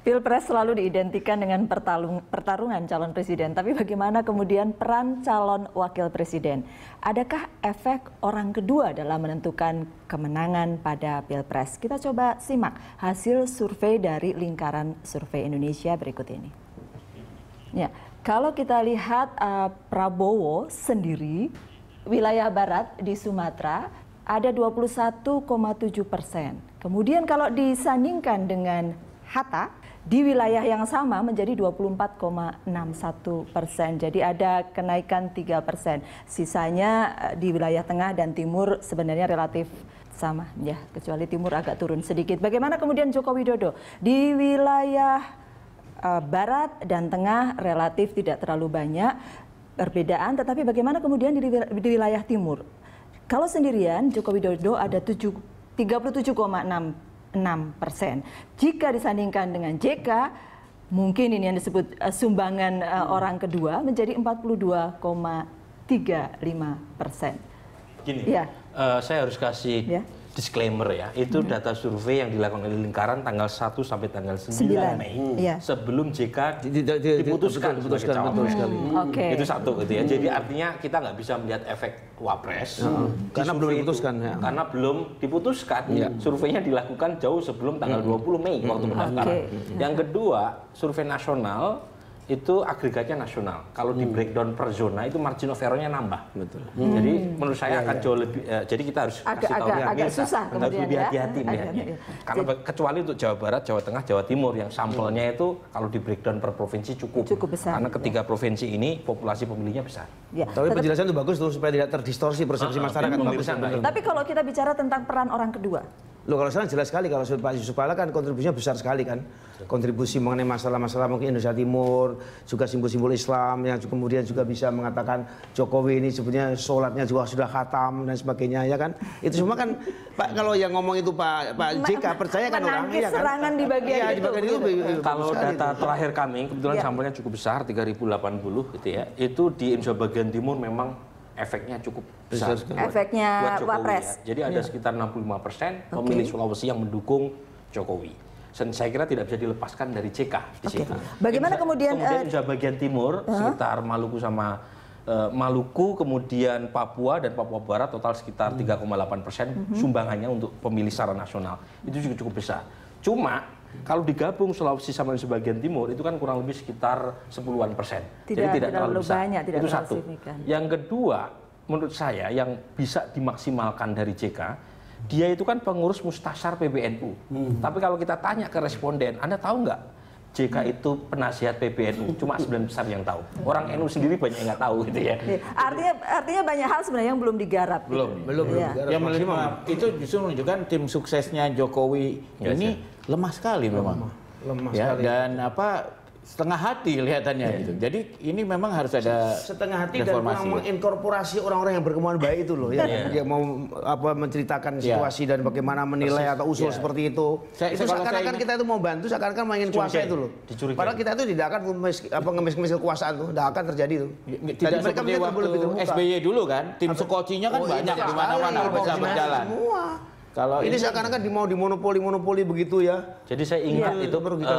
Pilpres selalu diidentikan dengan pertarungan calon presiden, tapi bagaimana kemudian peran calon wakil presiden? Adakah efek orang kedua dalam menentukan kemenangan pada Pilpres? Kita coba simak hasil survei dari Lingkaran Survei Indonesia berikut ini. Ya, kalau kita lihat Prabowo sendiri, wilayah barat di Sumatera ada 21,7%. Kemudian kalau disandingkan dengan Hatta, di wilayah yang sama menjadi 24,61%. Jadi ada kenaikan 3%. Sisanya di wilayah tengah dan timur sebenarnya relatif sama, ya, kecuali timur agak turun sedikit. Bagaimana kemudian Joko Widodo? Di wilayah barat dan tengah relatif tidak terlalu banyak perbedaan, tetapi bagaimana kemudian di wilayah timur? Kalau sendirian Joko Widodo ada 37,6%. Jika disandingkan dengan JK, mungkin ini yang disebut sumbangan orang kedua menjadi 42,35%. Gini, ya. Saya harus kasih disclaimer ya, itu data survei yang dilakukan oleh Lingkaran tanggal 1 sampai tanggal 9 Mei sebelum JK diputuskan sebagai cawapres. Itu satu gitu ya. Jadi artinya kita nggak bisa melihat efek wapres karena belum diputuskan ya. Karena belum diputuskan. Surveinya dilakukan jauh sebelum tanggal 20 Mei waktu pendaftaran. Yang kedua, survei nasional itu agregatnya nasional. Kalau di breakdown per zona itu margin of error-nya nambah. Betul. Jadi menurut saya akan jauh lebih. Jadi kita harus kasih tahu agak susah harus lebih hati-hati melihatnya. Karena kecuali untuk Jawa Barat, Jawa Tengah, Jawa Timur yang sampelnya itu kalau di breakdown per provinsi cukup besar. Karena ketiga provinsi ini populasi pemilihnya besar. Tapi penjelasan itu bagus tuh supaya tidak terdistorsi persepsi masyarakat. Tapi kalau kita bicara tentang peran orang kedua. Loh, kalau sana jelas sekali, kalau Pak Yusuf Kalla kan kontribusinya besar sekali kan. Kontribusi mengenai masalah-masalah mungkin Indonesia Timur, juga simbol-simbol Islam yang kemudian juga bisa mengatakan Jokowi ini sebenarnya sholatnya juga sudah khatam dan sebagainya ya kan. Itu semua kan Pak, kalau yang ngomong itu Pak JK percaya kan orangnya kan. Serangan di bagian itu. Kalau data terakhir kami kebetulan sampelnya cukup besar 3080 gitu ya. Itu di Indonesia bagian timur memang efeknya cukup besar. Efeknya Wapres. Ya. Jadi ada sekitar 65% pemilih Sulawesi yang mendukung Jokowi. Dan saya kira tidak bisa dilepaskan dari JK di situ. Bagaimana kemudian Indonesia bagian timur sekitar Maluku sama Maluku, kemudian Papua dan Papua Barat total sekitar 3,8% sumbangannya untuk pemilih secara nasional. Itu juga cukup besar. Cuma kalau digabung Sulawesi sama sebagian timur itu kan kurang lebih sekitar 10-an%. Jadi tidak terlalu besar. Banyak, itu satu. Yang kedua, menurut saya yang bisa dimaksimalkan dari JK, dia itu kan pengurus Mustasyar PBNU. Tapi kalau kita tanya ke responden, Anda tahu nggak JK itu penasihat PBNU? Cuma 9 besar yang tahu. Orang NU sendiri banyak yang nggak tahu gitu ya. Artinya banyak hal sebenarnya yang belum digarap. Belum digarap. Yang itu justru menunjukkan tim suksesnya Jokowi ini lemah sekali memang. Lemah sekali. Dan setengah hati kelihatannya gitu. Jadi ini memang harus ada setengah hati dan menginkorporasi orang-orang yang berkemauan baik itu loh ya. Dia mau menceritakan situasi dan bagaimana menilai atau usul seperti itu. Itu seakan-akan kita itu mau bantu, seakan-akan main kuasa itu loh. Padahal kita itu tidak akan ngemis kekuasaan tuh, tidak akan terjadi itu. Tidak seperti waktu SBY dulu kan, tim sekocinya kan banyak di mana-mana bisa berjalan. Kalau ini seakan-akan mau dimonopoli begitu ya. Jadi saya ingat itu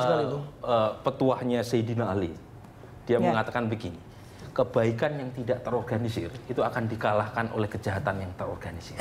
petuahnya Sayyidina Ali. Dia mengatakan begini, kebaikan yang tidak terorganisir itu akan dikalahkan oleh kejahatan yang terorganisir.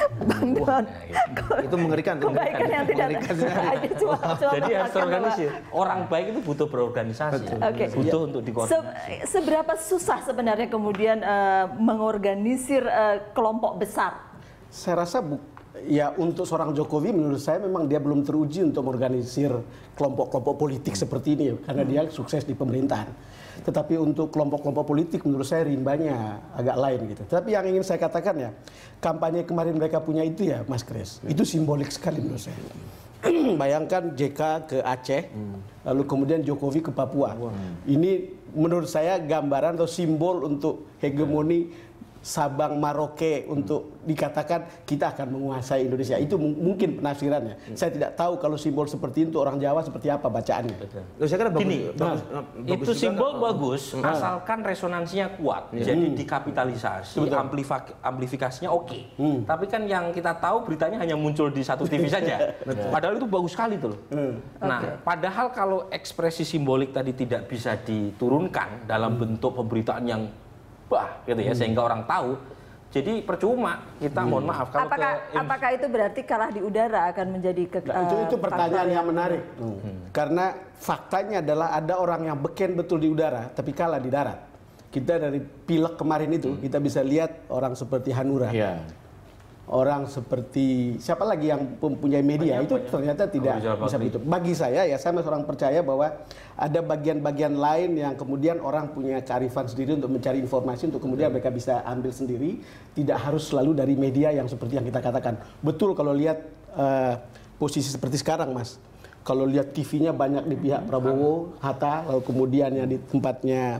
Itu mengerikan. Kebaikan yang tidak terorganisir. Jadi harus terorganisir. Orang baik itu butuh berorganisasi, butuh untuk dikoordinasi. Seberapa susah sebenarnya kemudian mengorganisir kelompok besar? Saya rasa ya untuk seorang Jokowi menurut saya memang dia belum teruji untuk mengorganisir kelompok-kelompok politik seperti ini karena dia sukses di pemerintahan. Tetapi untuk kelompok-kelompok politik menurut saya rimbanya agak lain gitu. Tapi yang ingin saya katakan ya, kampanye kemarin mereka punya itu ya Mas Kris, itu simbolik sekali menurut saya. Bayangkan JK ke Aceh, lalu kemudian Jokowi ke Papua. Ini menurut saya gambaran atau simbol untuk hegemoni Sabang Merauke untuk dikatakan kita akan menguasai Indonesia. Itu mungkin penafsirannya. Saya tidak tahu kalau simbol seperti itu orang Jawa seperti apa bacaannya. Saya kira bagus, Gini, bagus itu juga simbol kan? bagus, asalkan resonansinya kuat. Jadi dikapitalisasi, amplifikasinya oke. Tapi kan yang kita tahu beritanya hanya muncul di satu TV saja. Padahal itu bagus sekali tuh. Nah, padahal kalau ekspresi simbolik tadi tidak bisa diturunkan dalam bentuk pemberitaan yang gitu ya, sehingga orang tahu. Jadi percuma kita mohon maaf kalau apakah itu berarti kalah di udara akan menjadi itu pertanyaan yang menarik. Karena faktanya adalah ada orang yang beken betul di udara tapi kalah di darat. Kita dari pilek kemarin itu kita bisa lihat orang seperti Hanura. Orang seperti siapa lagi yang mempunyai media itu ternyata tidak bisa begitu. Bagi saya ya, saya masih orang percaya bahwa ada bagian-bagian lain yang kemudian orang punya kearifan sendiri untuk mencari informasi untuk kemudian mereka bisa ambil sendiri, tidak harus selalu dari media yang seperti yang kita katakan. Betul kalau lihat posisi seperti sekarang, Mas. Kalau lihat TV-nya banyak di pihak Prabowo, Hatta, lalu kemudian yang di tempatnya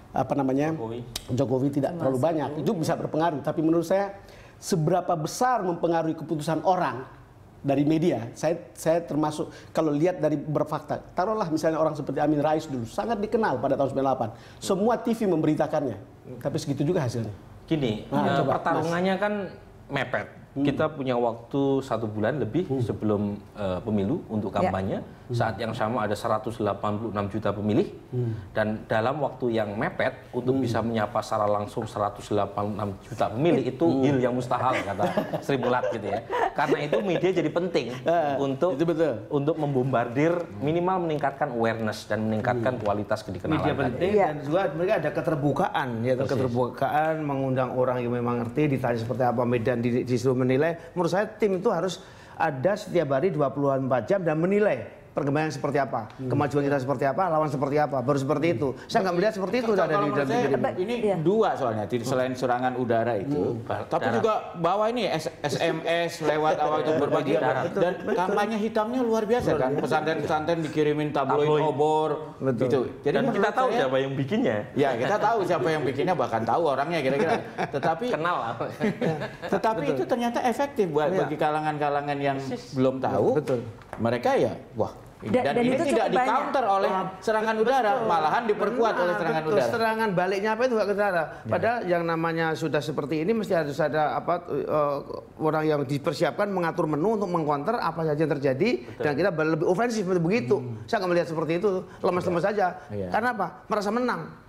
Jokowi tidak terlalu banyak. Itu bisa berpengaruh, tapi menurut saya seberapa besar mempengaruhi keputusan orang dari media. Saya termasuk kalau lihat dari berfakta. Taruhlah misalnya orang seperti Amin Rais dulu sangat dikenal pada tahun 98. Semua TV memberitakannya. Tapi segitu juga hasilnya. Gini, pertarungannya kan mepet. Kita punya waktu 1 bulan lebih sebelum pemilu untuk kampanye. Saat yang sama ada 186 juta pemilih. Dan dalam waktu yang mepet untuk bisa menyapa secara langsung 186 juta pemilih itu hal yang mustahil kata Sri Mulat gitu ya. Karena itu media jadi penting untuk membombardir, minimal meningkatkan awareness dan meningkatkan kualitas kedikenalan. Media penting dan juga mereka ada keterbukaan, ya keterbukaan mengundang orang yang memang ngerti, ditanya seperti apa medan, disuruh menilai. Menurut saya tim itu harus ada setiap hari 24 jam dan menilai perkembangan seperti apa, kemajuan kita seperti apa, lawan seperti apa, baru seperti itu. Saya nggak melihat seperti itu dari ini dua soalnya, selain serangan udara itu, tapi juga bahwa ini SMS lewat awal itu berbagi dan kampanye hitamnya luar biasa kan, pesantren-pesantren dikirimin tabloid obor, gitu. Jadi kita tahu siapa yang bikinnya. Ya kita tahu siapa yang bikinnya, bahkan tahu orangnya kira-kira. Tetapi kenal. Tetapi itu ternyata efektif bagi kalangan-kalangan yang belum tahu. Mereka ya, wah. Dan ini tidak di-counter oleh serangan udara, malahan diperkuat oleh serangan udara. Serangan baliknya apa itu nggak ke udara. Padahal yang namanya sudah seperti ini mesti harus ada orang yang dipersiapkan mengatur menu untuk mengcounter apa saja yang terjadi. Dan kita lebih ofensif begitu. Saya nggak melihat seperti itu, lemas-lemas saja. Karena apa? Merasa menang.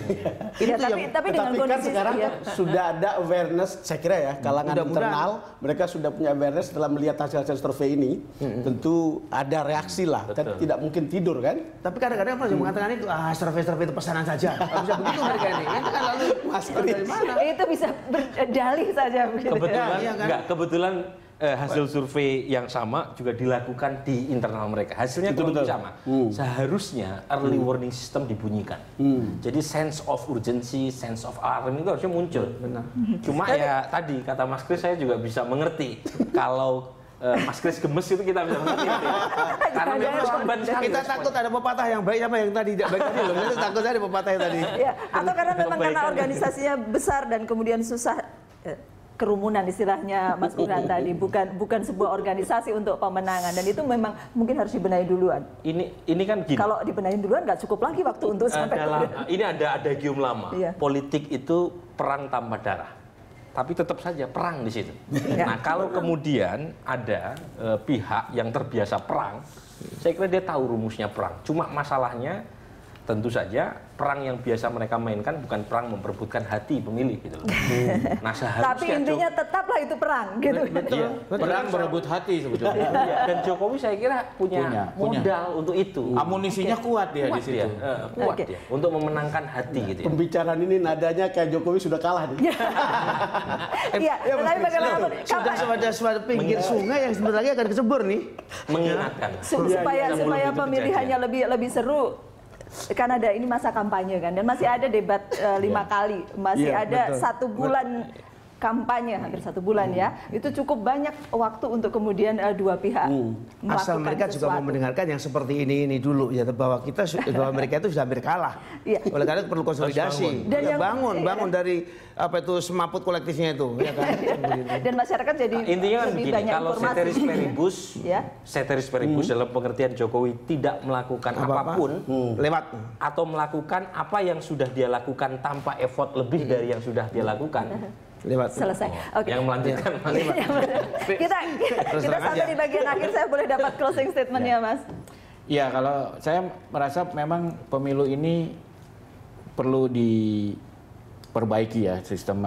Tapi dengan kondisi sekarang sudah ada awareness, saya kira ya, kalangan internal mereka sudah punya awareness setelah melihat hasil-hasil survei ini. Tentu ada reaksi lah, tidak mungkin tidur kan. Tapi kadang-kadang orang yang mengatakan itu survei itu pesanan saja. Nggak bisa begitu mereka ini. Itu kan lalu dari mana? Itu bisa berdalih saja begitu. Kebetulan hasil survei yang sama juga dilakukan di internal mereka. Hasilnya kurang sama. Seharusnya early warning system dibunyikan. Jadi sense of urgency, sense of alarm itu harusnya muncul. Cuma ya tadi kata Mas Kris, saya juga bisa mengerti kalau Mas Kris gemes itu kita bisa mengerti. Karena memang korban sekali. Kita takut ada pepatah yang baik apa yang tadi tidak baik tadi loh. Kita takut ada pepatah yang tadi. Ya, atau karena memang karena organisasinya besar dan kemudian susah kerumunan istilahnya Mas Burhan tadi, bukan sebuah organisasi untuk pemenangan, dan itu memang mungkin harus dibenahi duluan. Ini kan gini. Kalau dibenahin duluan nggak cukup lagi waktu untuk sampai ini ada adagium lama. Politik itu perang tanpa darah. Tapi tetap saja perang di situ. Nah, kalau kemudian ada pihak yang terbiasa perang, saya kira dia tahu rumusnya perang. Cuma masalahnya tentu saja perang yang biasa mereka mainkan bukan perang memperebutkan hati pemilih gitu loh. Nah, seharusnya tapi intinya tetaplah itu perang gitu. Perang berebut hati sebetulnya. Dan Jokowi saya kira punya modal untuk itu. Amunisinya kuat dia di situ. Kuat dia untuk memenangkan hati gitu ya. Pembicaraan ini nadanya kayak Jokowi sudah kalah nih. Iya, tapi bagaimana sudah suatu pinggir sungai yang sebentar lagi akan kecebur nih. Mengingatkan. Supaya pemilihannya lebih seru. Kan ada ini masa kampanye kan, dan masih ada debat 5 kali, masih ada 1 bulan kampanye hampir 1 bulan ya, itu cukup banyak waktu untuk kemudian dua pihak melakukan asal mereka sesuatu. juga mau mendengarkan yang seperti ini dulu ya, bahwa mereka itu sudah hampir kalah. Iya. Oleh karena itu perlu konsolidasi. Dan Ya, yang- bangun dari apa itu semaput kolektifnya itu, ya kan? Dan masyarakat jadi Intinya kan lebih begini, banyak kalau informasi. ceteris paribus, Ya. ceteris paribus dalam pengertian Jokowi tidak melakukan apapun Lewat. atau melakukan apa yang sudah dia lakukan tanpa effort lebih dari yang sudah dia lakukan. Lewat. Selesai. Oke. Yang melanjutkan kita sampai di bagian akhir, saya boleh dapat closing statement-nya, Mas? Ya, kalau saya merasa memang pemilu ini perlu diperbaiki ya sistem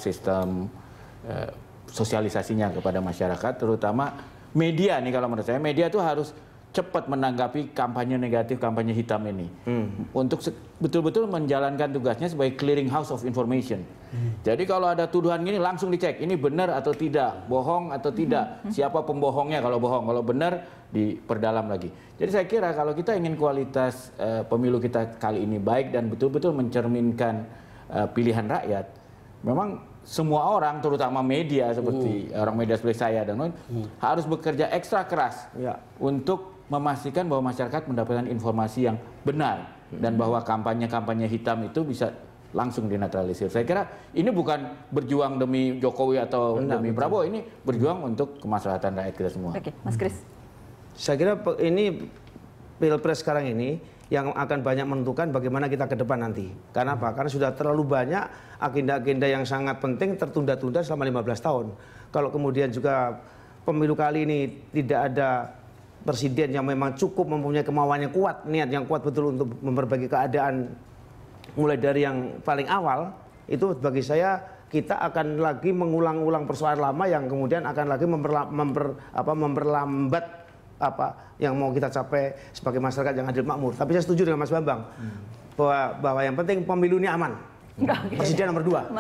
sosialisasinya kepada masyarakat, terutama media nih. Kalau menurut saya media itu harus cepat menanggapi kampanye negatif, kampanye hitam ini untuk betul-betul menjalankan tugasnya sebagai clearing house of information. Jadi kalau ada tuduhan gini langsung dicek ini benar atau tidak, bohong atau tidak, siapa pembohongnya kalau bohong, kalau benar diperdalam lagi. Jadi saya kira kalau kita ingin kualitas pemilu kita kali ini baik dan betul-betul mencerminkan pilihan rakyat, memang semua orang, terutama media seperti orang media seperti saya dan lain, harus bekerja ekstra keras untuk memastikan bahwa masyarakat mendapatkan informasi yang benar dan bahwa kampanye-kampanye hitam itu bisa langsung dinetralisir. Saya kira ini bukan berjuang demi Jokowi atau demi Prabowo, ini berjuang untuk kemaslahatan rakyat kita semua. Oke, Mas Kris. Saya kira ini Pilpres sekarang ini yang akan banyak menentukan bagaimana kita ke depan nanti. Karena apa? Karena sudah terlalu banyak agenda-agenda yang sangat penting tertunda-tunda selama 15 tahun. Kalau kemudian juga pemilu kali ini tidak ada presiden yang memang cukup mempunyai kemauan yang kuat, niat yang kuat betul untuk memperbaiki keadaan mulai dari yang paling awal, itu bagi saya kita akan lagi mengulang-ulang persoalan lama yang kemudian akan lagi memperlambat apa yang mau kita capai sebagai masyarakat yang adil makmur. Tapi saya setuju dengan Mas Bambang bahwa yang penting pemilu ini aman. Presiden nomor 2.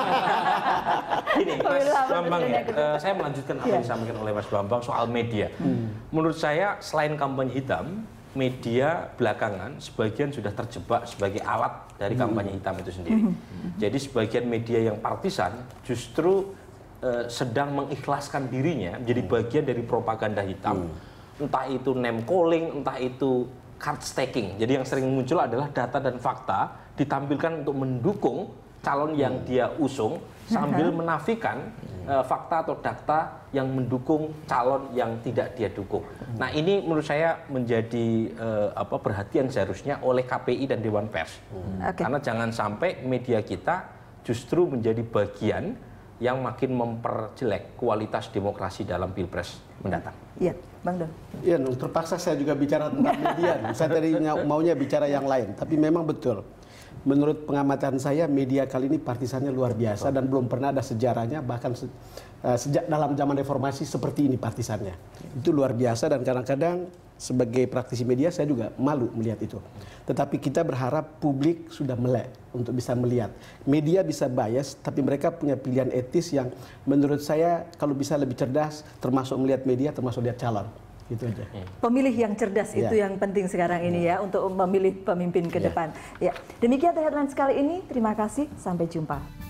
Ini Mas Bambang ya, saya melanjutkan apa yang disampaikan oleh Mas Bambang soal media. Menurut saya selain kampanye hitam, media belakangan sebagian sudah terjebak sebagai alat dari kampanye hitam itu sendiri. Jadi sebagian media yang partisan justru sedang mengikhlaskan dirinya menjadi bagian dari propaganda hitam. Entah itu name calling, entah itu card staking. Jadi yang sering muncul adalah data dan fakta ditampilkan untuk mendukung calon yang dia usung sambil menafikan fakta atau data yang mendukung calon yang tidak dia dukung. Nah, ini menurut saya menjadi perhatian seharusnya oleh KPI dan Dewan Pers. Karena jangan sampai media kita justru menjadi bagian yang makin memperjelek kualitas demokrasi dalam Pilpres mendatang. Iya, Bang Don. Iya, terpaksa saya juga bicara tentang media. Saya tadinya maunya bicara yang lain, tapi memang betul. Menurut pengamatan saya, media kali ini partisannya luar biasa dan belum pernah ada sejarahnya, bahkan sejak dalam zaman reformasi seperti ini partisannya. Itu luar biasa dan kadang-kadang sebagai praktisi media saya juga malu melihat itu. Tetapi kita berharap publik sudah melek untuk bisa melihat. Media bisa bias, tapi mereka punya pilihan etis yang menurut saya kalau bisa lebih cerdas, termasuk melihat media, termasuk lihat calon. Gitu aja. Pemilih yang cerdas itu yang penting sekarang ini ya untuk memilih pemimpin ke depan. Ya, demikian Headlines kali ini. Terima kasih, sampai jumpa.